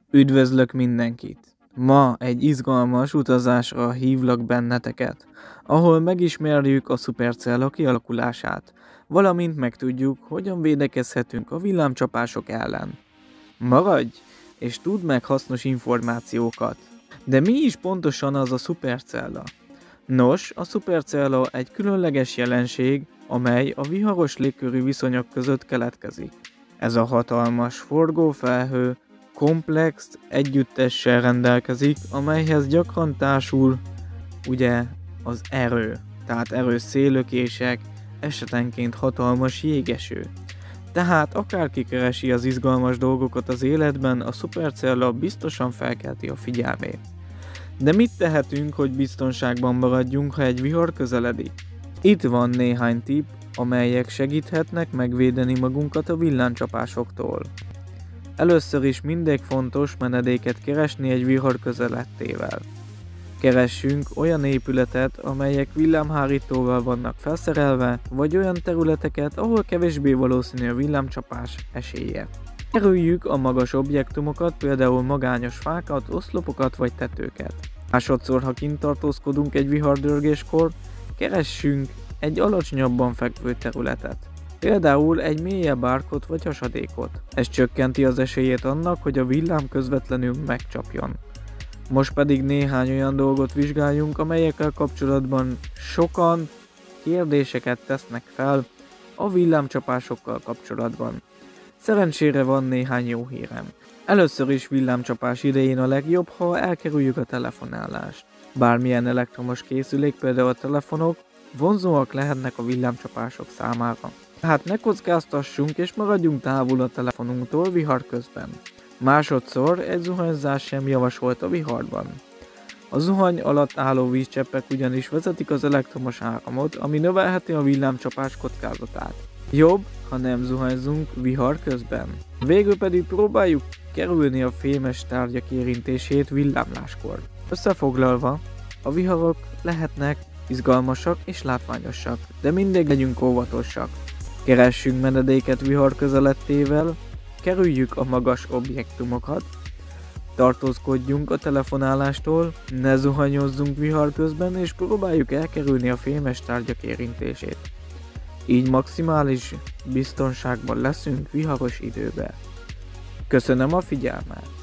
Üdvözlök mindenkit! Ma egy izgalmas utazásra hívlak benneteket, ahol megismerjük a szupercella kialakulását, valamint megtudjuk, hogyan védekezhetünk a villámcsapások ellen. Maradj, és tudd meg hasznos információkat! De mi is pontosan az a szupercella? Nos, a szupercella egy különleges jelenség, amely a viharos légköri viszonyok között keletkezik. Ez a hatalmas forgófelhő komplex együttessel rendelkezik, amelyhez gyakran társul ugye az erő, tehát erős széllökések, esetenként hatalmas jégeső. Tehát akárki keresi az izgalmas dolgokat az életben, a szupercella biztosan felkelti a figyelmét. De mit tehetünk, hogy biztonságban maradjunk, ha egy vihar közeledik? Itt van néhány tipp, amelyek segíthetnek megvédeni magunkat a villámcsapásoktól. Először is mindig fontos menedéket keresni egy vihar közelettével. Keressünk olyan épületet, amelyek villámhárítóval vannak felszerelve, vagy olyan területeket, ahol kevésbé valószínű a villámcsapás esélye. Kerüljük a magas objektumokat, például magányos fákat, oszlopokat vagy tetőket. Másodszor, ha kint tartózkodunk egy vihardörgéskor, keressünk egy alacsonyabban fekvő területet. Például egy mélyebb árkot vagy hasadékot. Ez csökkenti az esélyét annak, hogy a villám közvetlenül megcsapjon. Most pedig néhány olyan dolgot vizsgáljunk, amelyekkel kapcsolatban sokan kérdéseket tesznek fel a villámcsapásokkal kapcsolatban. Szerencsére van néhány jó hírem. Először is villámcsapás idején a legjobb, ha elkerüljük a telefonálást. Bármilyen elektromos készülék, például a telefonok, vonzóak lehetnek a villámcsapások számára. Tehát ne kockáztassunk és maradjunk távol a telefonunktól vihar közben. Másodszor egy zuhanyzás sem javasolt a viharban. A zuhany alatt álló vízcseppek ugyanis vezetik az elektromos áramot, ami növelheti a villámcsapás kockázatát. Jobb, ha nem zuhanyzunk vihar közben. Végül pedig próbáljuk kerülni a fémes tárgyak érintését villámláskor. Összefoglalva, a viharok lehetnek izgalmasak és látványosak, de mindig legyünk óvatosak. Keressünk menedéket vihar közelettével, kerüljük a magas objektumokat, tartózkodjunk a telefonálástól, ne zuhanyozzunk vihar közben és próbáljuk elkerülni a fémes tárgyak érintését. Így maximális biztonságban leszünk viharos időben. Köszönöm a figyelmet!